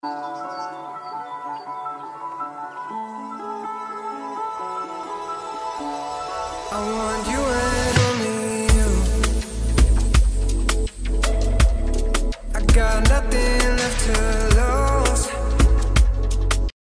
I want you and only you. I got nothing left to